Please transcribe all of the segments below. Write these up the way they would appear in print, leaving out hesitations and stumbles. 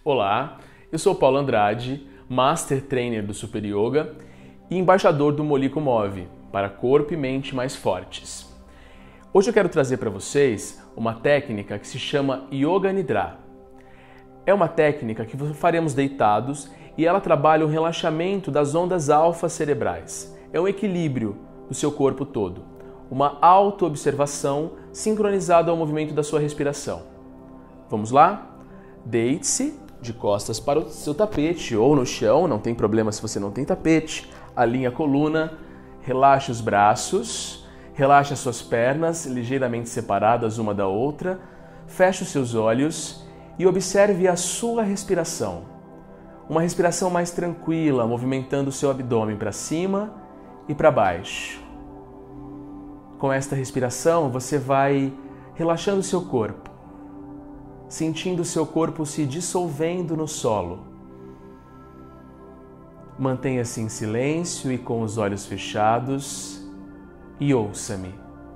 Olá, eu sou Paulo Andrade, Master Trainer do Super Yoga e embaixador do Moliko Move, para corpo e mente mais fortes. Hoje eu quero trazer para vocês uma técnica que se chama Yoga Nidra. É uma técnica que faremos deitados e ela trabalha o relaxamento das ondas alfa cerebrais. É um equilíbrio do seu corpo todo, uma auto-observação sincronizada ao movimento da sua respiração. Vamos lá? Deite-se de costas para o seu tapete ou no chão, não tem problema se você não tem tapete. Alinhe a coluna, relaxe os braços, relaxe as suas pernas ligeiramente separadas uma da outra, feche os seus olhos e observe a sua respiração. Uma respiração mais tranquila, movimentando o seu abdômen para cima e para baixo. Com esta respiração, você vai relaxando o seu corpo, sentindo o seu corpo se dissolvendo no solo. Mantenha-se em silêncio e com os olhos fechados e ouça-me.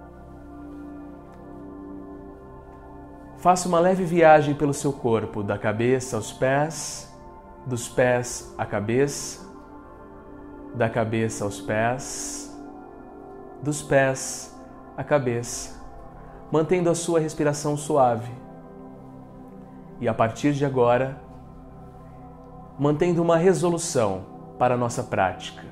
Faça uma leve viagem pelo seu corpo, da cabeça aos pés, dos pés à cabeça, da cabeça aos pés, dos pés à cabeça, mantendo a sua respiração suave. E a partir de agora, mantendo uma resolução para a nossa prática,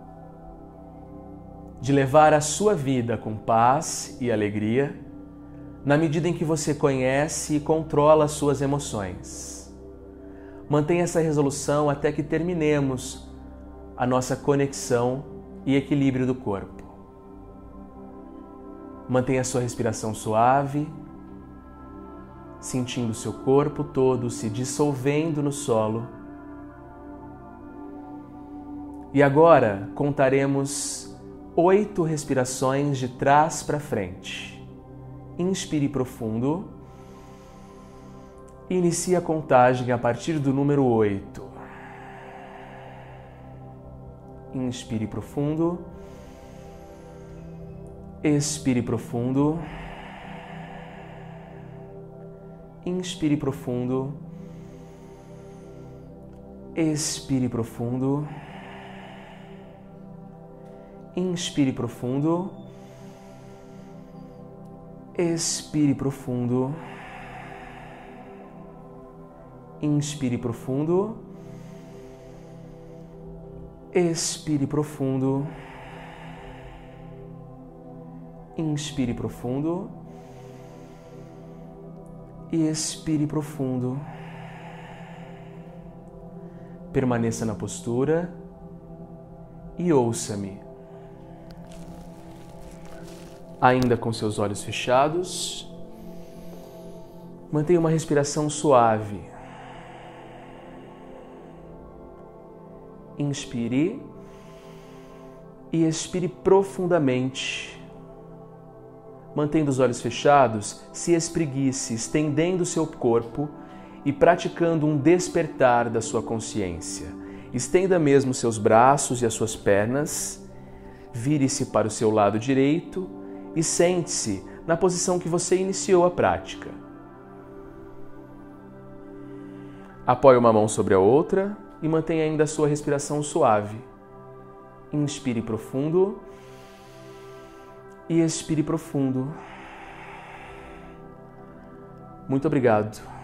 de levar a sua vida com paz e alegria, na medida em que você conhece e controla as suas emoções. Mantenha essa resolução até que terminemos a nossa conexão e equilíbrio do corpo. Mantenha a sua respiração suave, sentindo o seu corpo todo se dissolvendo no solo. E agora contaremos 8 respirações de trás para frente. Inspire profundo. Inicie a contagem a partir do número 8. Inspire profundo. Expire profundo. Inspire profundo. Expire profundo. Inspire profundo. Expire profundo. Inspire profundo. Expire profundo. Inspire profundo. E expire profundo. Permaneça na postura e ouça-me. Ainda com seus olhos fechados, mantenha uma respiração suave. Inspire e expire profundamente. Mantendo os olhos fechados, se espreguice, estendendo o seu corpo e praticando um despertar da sua consciência. Estenda mesmo seus braços e as suas pernas, vire-se para o seu lado direito e sente-se na posição que você iniciou a prática. Apoie uma mão sobre a outra e mantenha ainda a sua respiração suave. Inspire profundo. E expire profundo. Muito obrigado.